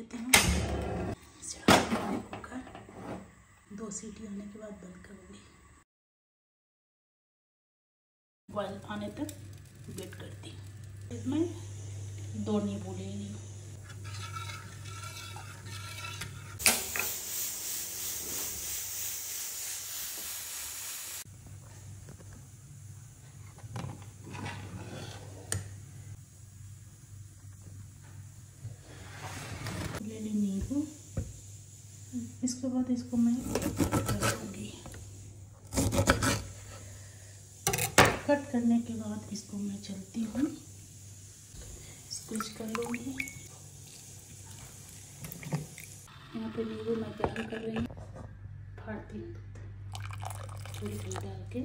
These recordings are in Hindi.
लेती हूँ। कुकर 2 सीटी आने के बाद बंद करूँगी। बॉयल आने तक वेट करती हूँ। इसमें 2 नींबू ले ली हूँ। ले ली नींबू। इसके बाद इसको मैं करूँगी। कट करने के बाद इसको मैं चलती हूँ, स्क्वीज कर लूँगी। यहाँ पे नींबू मैं क्या कर रही हूँ, फाड़ती हूँ थोड़ी थोड़ी डाल के।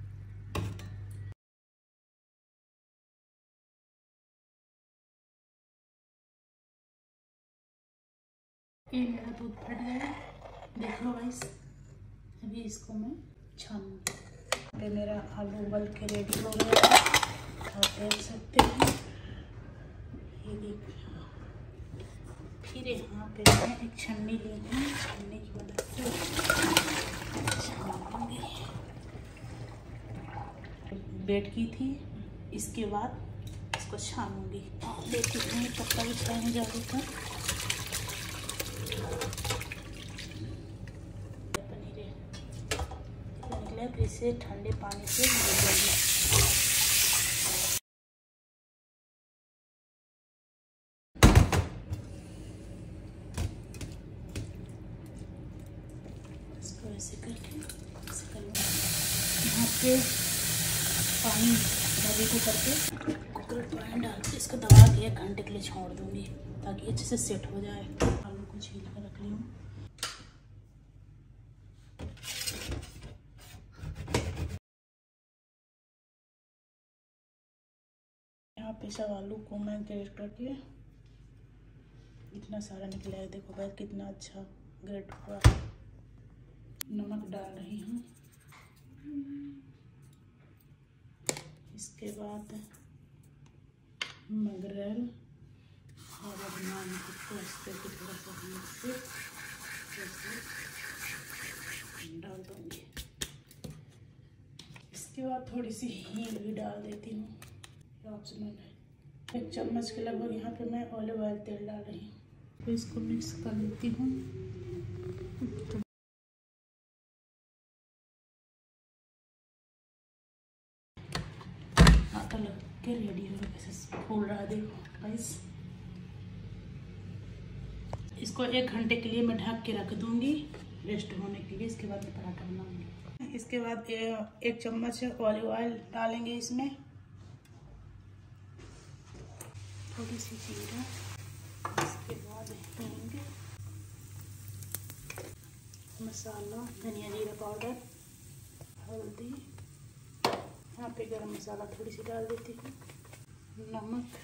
ये मेरा दूध फट गया, देख लो गाइस। अभी इसको मैं छानूंगी। पे मेरा आलू उबल के रेडी हो गया है, आप देख सकते हैं। ये देखिए, फिर यहाँ पे मैं एक छन्नी ली हूँ, छन्नी की मदद से छानूंगी। बेट की थी, इसके बाद इसको छानूंगी। देखिए तब तक छान जाएगी था। पनीर निकले फिर से ठंडे पानी से धो देंगे। इसको ऐसे करके यहाँ पे पानी डाली कुकर पानी डाल के इसको दबा के 1 घंटे के लिए छोड़ दूँगी, ताकि अच्छे से सेट हो जाए। आलू को छील कर रख ली हूँ। यहाँ पे सब आलू को मैं ग्रेट करके, इतना सारा निकला है, देखो भाई कितना अच्छा ग्रेट हुआ। नमक डाल रही हूँ। इसके बाद मगरेल और नाम को इस पे थोड़ा सा डाल दूँगी। इसके बाद थोड़ी सी हींग भी डाल देती हूँ, ऑप्शनल है। 1 चम्मच के लगभग यहाँ पे मैं ऑलिव ऑयल तेल डाल रही हूँ। तो इसको मिक्स कर लेती हूँ। आटा लग के रेडी हो गया, कैसे फूल रहा देखो गाइस। इसको 1 घंटे के लिए मैं ढक के रख दूँगी रेस्ट होने के लिए। इसके बाद मैं पराठा बनाऊँगी। इसके बाद 1 चम्मच ऑलिव ऑयल डालेंगे इसमें, थोड़ी सी जीरा, इसके बाद हींग, मसाला, धनिया जीरा पाउडर, हल्दी, यहाँ पे गरम मसाला थोड़ी सी डाल देती हूँ, नमक,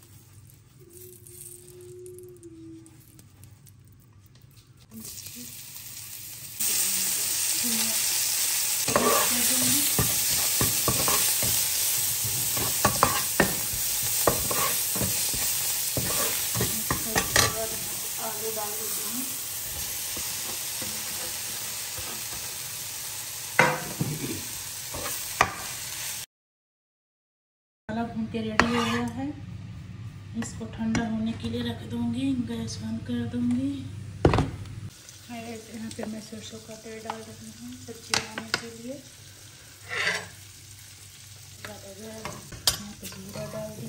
आलू डाल देती हूँ। मसाला भून के रेडी हो गया है। इसको ठंडा होने के लिए रख दूँगी, गैस बंद कर दूँगी। यहाँ पे मैं सरसों का तेल डाल रही हूँ सब्जी बनाने के लिए। यहाँ पे जीरा डाल दी।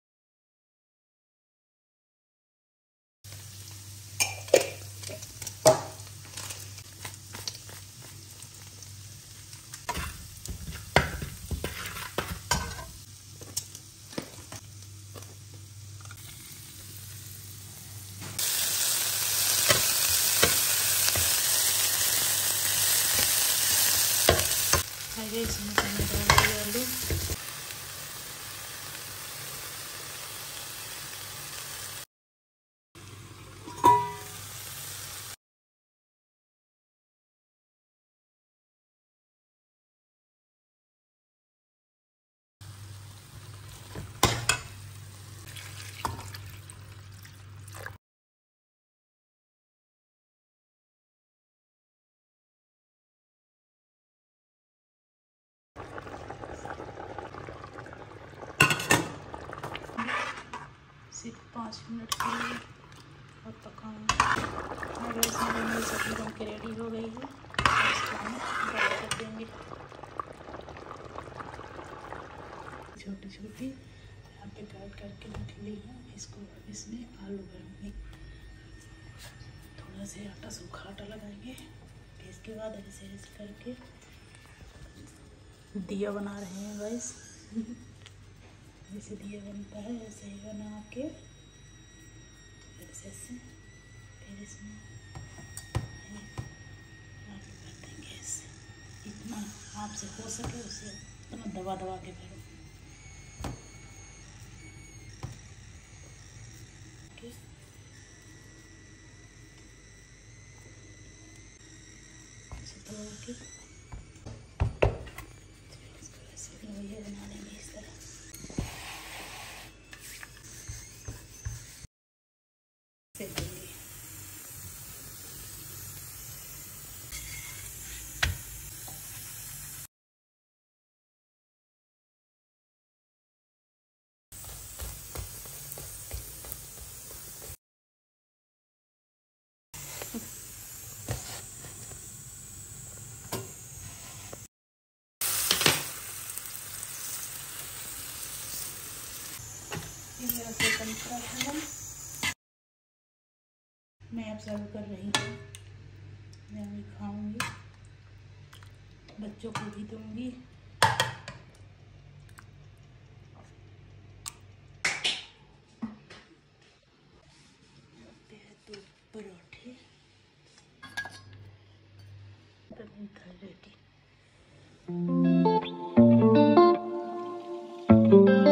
इसमें डाल दिया आलू। सिर्फ 5 मिनट के लिए और पकाऊंगी। गैस में मेरी सब्जी बन के रेडी हो गई है, इसको हम बंद कर देंगे। छोटी छोटी यहाँ पे काट करके रख ली है, इसको इसमें आलू भरूंगी। थोड़ा से आटा, सूखा आटा लगाएंगे, फिर इसके बाद ऐसे ऐसे करके दिया बना रहे हैं गाइस। जैसे दिया बनता है ऐसे ही बना के ऐसे ऐसे फिर इसमें आलू भर देंगे। ऐसे इतना आपसे हो सके उसे उतना दबा दबा के भरो। दबा के इसको ऐसे लोइया बना लेंगे इस तरह। मेरा सेकंड फ्राई है, मैं अब सर्व कर रही हूँ। मैं भी खाऊंगी, बच्चों को भी दूंगी। तो परोठे रेडी।